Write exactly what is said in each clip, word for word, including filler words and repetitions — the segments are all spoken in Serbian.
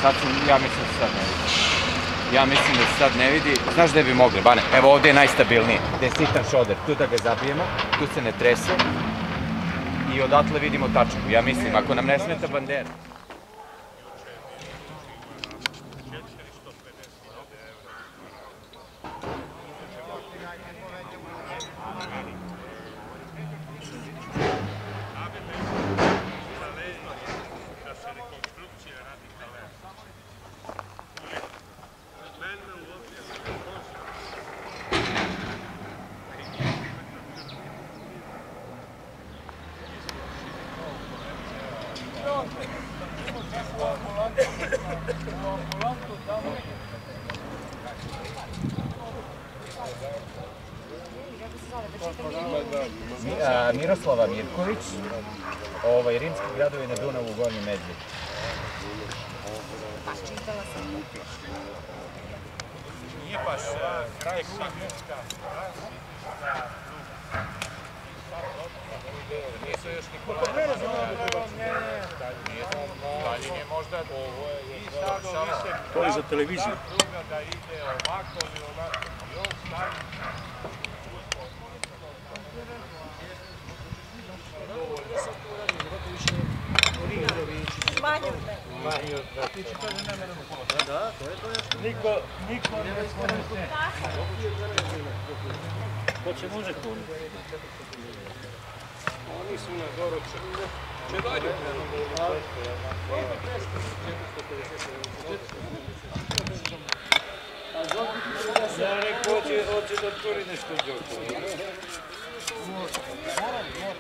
Sad se, ja mislim da se sad ne vidi. Ja mislim da se sad ne vidi. Znaš gde bi mogli, Bane? Evo ovde je najstabilnije. Gde je sitan šoder. Tu da ga zabijemo, tu se ne trese. I odatle vidimo tačku. Ja mislim, ako nam ne smeta bandera. Miroslava Mirković, rimski gradovi na Dunavu u Gornjem Medveđi. Baš čitala sam. Nije baš kraj Siglinska. Nisu još Nikola. Dalje je možda i sad ovise. To je za televiziju. Druga da ide ovako ili onako. I on stavi. Manje od mene. Manje od mene. Ti će kaže ne mene pola. Da, da, to je to jasno. Niko, niko ne spomene. Ko će muziku? Oni su na Goro Čevalju. Ja neko hoće da turi nešto džoko. Moram, moram.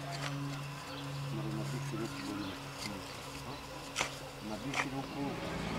Na bisi ruku.